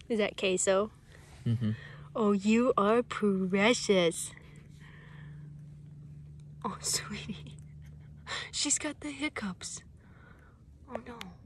Is that queso? Mm-hmm. Oh, you are precious. Oh, sweetie. She's got the hiccups. Oh, no.